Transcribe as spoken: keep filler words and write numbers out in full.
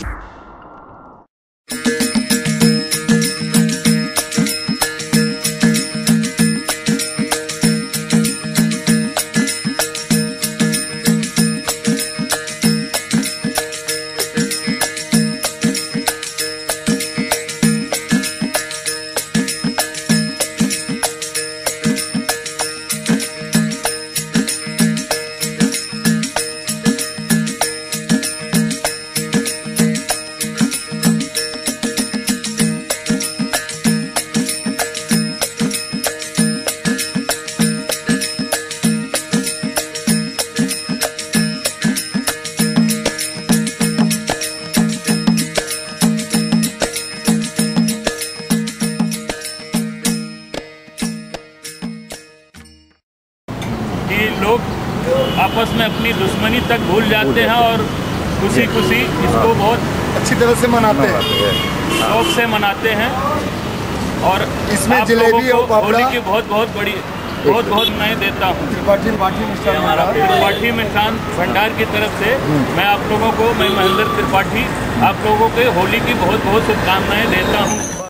कि लोग आपस में अपनी दुश्मनी तक भूल जाते हैं और खुशी खुशी इसको बहुत अच्छी तरह से मनाते हैं, शौक से मनाते हैं। और इसमें आप जलेबी लोगों और को पापड़ा होली की बहुत बहुत बड़ी बहुत बहुत मैं देता हूँ। त्रिपाठी त्रिपाठी मिष्ठान हमारा त्रिपाठी मिष्ठान भंडार की तरफ से मैं आप लोगों को मैं महेंद्र त्रिपाठी आप लोगों के होली की बहुत बहुत शुभकामनाएं देता हूँ।